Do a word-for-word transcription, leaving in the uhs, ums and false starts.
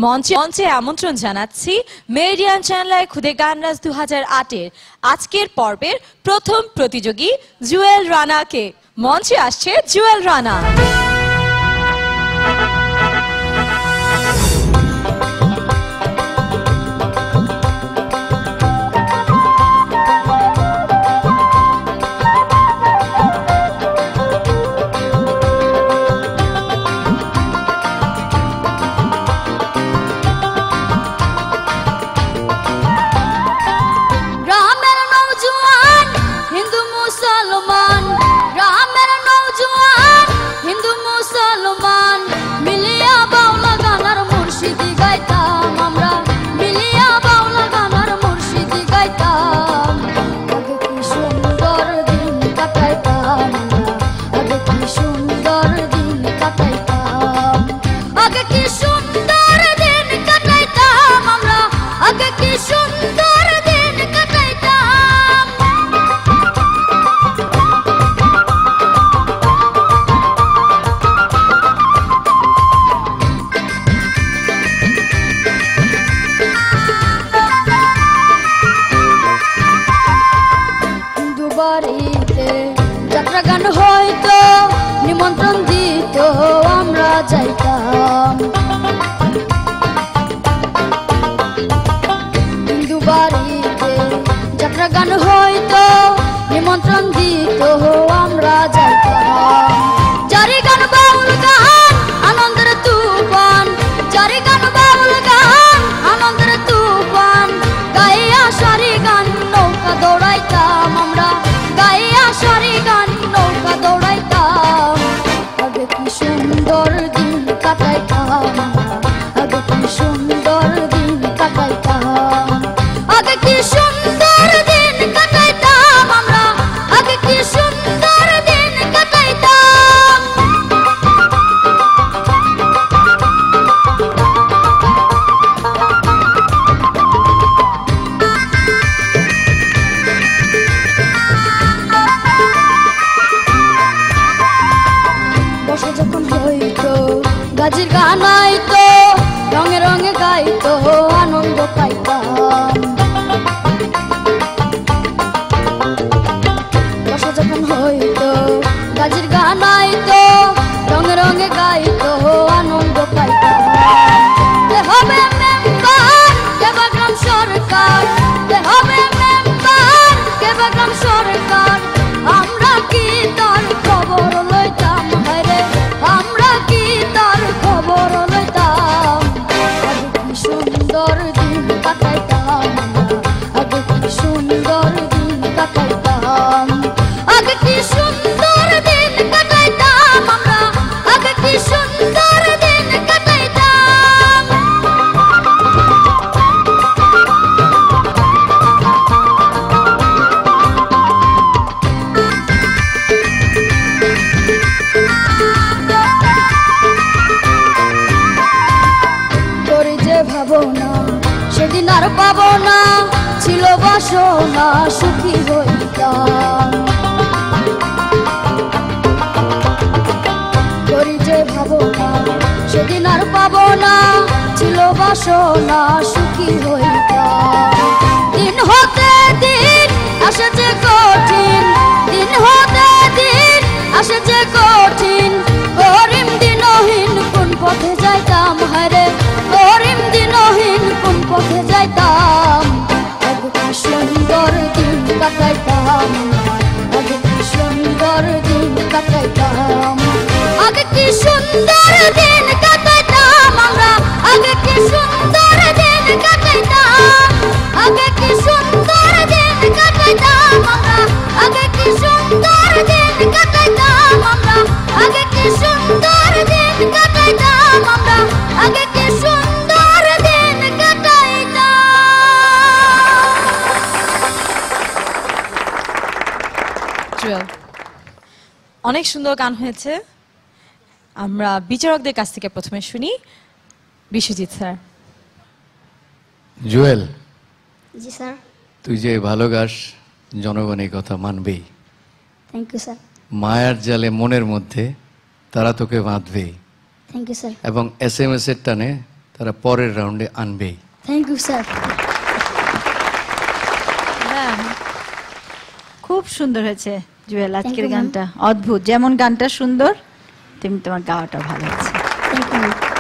মঞ্চে মঞ্চে আমন্ত্রণ জানাচ্ছি মেরিডিয়ান চ্যানেলের খুদে গানরাজ দুই হাজার আট এর আজকের পর্বের প্রথম প্রতিযোগী জুয়েল রানাকে। মঞ্চে আসছে জুয়েল রানা। যাত্রা গান হয়তো নিমন্ত্রণ দিত আমরা যাইতাম, হিন্দু বাড়িতে যাত্রা গান হয়তো নিমন্ত্রণ দিত আমরা যাইতাম। যারি গান বাউল গান আনন্দের তুফান, যারি গান বাউল গান আনন্দের তুফান, গাইয়া সারি গান নৌকা দৌড়াইতাম আমরা, গাইয়া সারি গান নৌকা দৌড়াইতাম। আগে কি সুন্দর দিন কাটাইতাম, আগে কি সুন্দর দিন কাটাইতাম, আগে কি সুন্দর দিন কাটাইতাম আমরা, আগে কি সুন্দর দিন কাটাইতাম। বর্ষা যখন হইতো গাজির গান আইতো, রঙে রঙে গাইতো আনন্দ পাইতাম। বর্ষা যখন হইতো গাজির গান আইতো, রঙে রঙে গাইতো আনন্দ পাইতাম। কে হবে মেম্বার কে বা গ্রাম সরকার, কে হবে মেম্বার কে বা গ্রাম সরকার, আমরা কি তার খবর লইতাম হায়রে, আমরা কি তার খবর লইতাম। আগে কি সুন্দর দিন কাটাইতাম, আগে কি সুন্দর দিন কাটাইতাম, আগে কি সুন্দর দিন কাটাইতাম আমরা, আগে কি সুন্দর দিন কাটাইতাম। তোরে যে ভাবনা সেদিন আর পাবো না, ছিল বাসনা সুখী হইতাম। তোরে যে ভাবনা সেদিন আর পাবো না, ছিল বাসনা সুখী হইতাম। দিন হতে দিন আসে যে কঠিন, দিন হতে দিন আসে যে কঠিন, গরিম দিনহীন কোন পথে যাইতাম হায়রে, গরিম দিনহীন কোন পথে যাইতাম। আগে কি সুন্দর দিন কাটাইতাম, আগে কি সুন্দর দিন কাটাইতাম, আগে কি সুন্দর দিন কাটাইতাম আমরা, আগে কি সুন্দর দিন কাটাইতাম, আগে কি সুন্দর দিন কাটাইতাম আমরা, আগে কি সুন্দর দিন কাটাইতাম আমরা, আগে কি সুন্দর দিন কাটাইতাম আমরা, আগে কি সুন্দর দিন কাটাইতাম। অনেক সুন্দর গান হয়েছে। আমরা বিচারকদের কাছ থেকে প্রথমে শুনি। বিশ্বজিৎ স্যার। জুয়েল, জি স্যার। তুই যে ভালো গাস জনগণ এই কথা মানবেই। Thank you sir. মায়ার জালে মনের মধ্যে তারা তোকে বাঁধবেই। Thank you sir. এবং এস এম এস এর টানে তারা পরের রাউন্ডে আনবেই। Thank you sir. হ্যাঁ, খুব সুন্দর হয়েছে জুয়েল আজকের you, ma'am. গানটা, অদ্ভুত। যেমন গানটা সুন্দর তেমনি তোমার গাওয়াটা ভালো হয়েছে। Thank you ma'am.